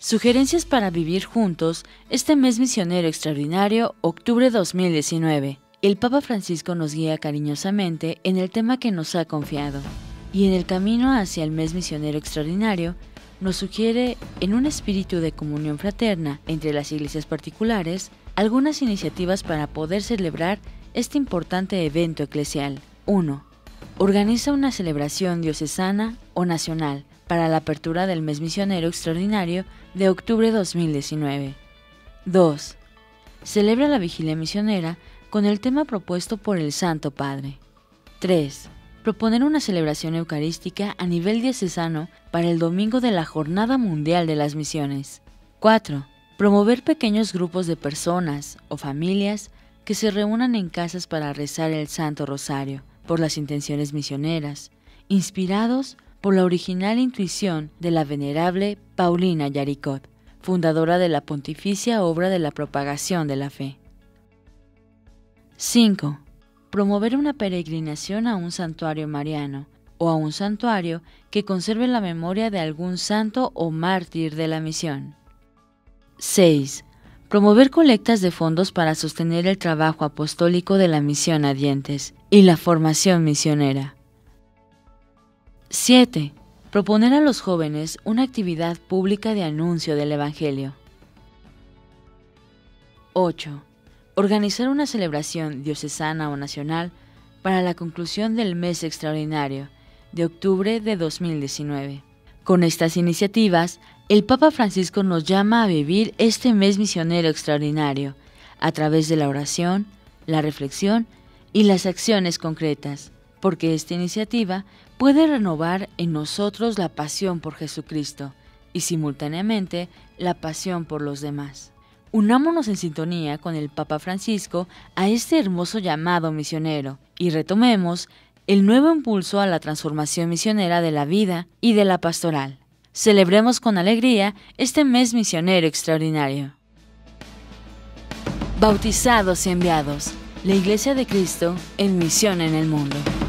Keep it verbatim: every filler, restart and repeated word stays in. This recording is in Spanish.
Sugerencias para vivir juntos este mes misionero extraordinario, octubre dos mil diecinueve. El Papa Francisco nos guía cariñosamente en el tema que nos ha confiado, y en el camino hacia el mes misionero extraordinario nos sugiere, en un espíritu de comunión fraterna entre las iglesias particulares, algunas iniciativas para poder celebrar este importante evento eclesial. uno. Organiza una celebración diocesana o nacional para la apertura del mes misionero extraordinario de octubre dos mil diecinueve. dos. Celebra la vigilia misionera con el tema propuesto por el Santo Padre. tres. Proponer una celebración eucarística a nivel diocesano para el domingo de la Jornada Mundial de las Misiones. cuatro. Promover pequeños grupos de personas o familias que se reúnan en casas para rezar el Santo Rosario por las intenciones misioneras, inspirados por la original intuición de la venerable Paulina Yaricot, fundadora de la Pontificia Obra de la Propagación de la Fe. cinco. Promover una peregrinación a un santuario mariano o a un santuario que conserve la memoria de algún santo o mártir de la misión. seis. Promover colectas de fondos para sostener el trabajo apostólico de la misión a dientes y la formación misionera. siete. Proponer a los jóvenes una actividad pública de anuncio del Evangelio. ocho. Organizar una celebración diocesana o nacional para la conclusión del mes extraordinario de octubre de dos mil diecinueve. Con estas iniciativas, el Papa Francisco nos llama a vivir este mes misionero extraordinario a través de la oración, la reflexión y las acciones concretas, porque esta iniciativa puede renovar en nosotros la pasión por Jesucristo y simultáneamente la pasión por los demás. Unámonos en sintonía con el Papa Francisco a este hermoso llamado misionero y retomemos el nuevo impulso a la transformación misionera de la vida y de la pastoral. Celebremos con alegría este mes misionero extraordinario. Bautizados y enviados, la Iglesia de Cristo en misión en el mundo.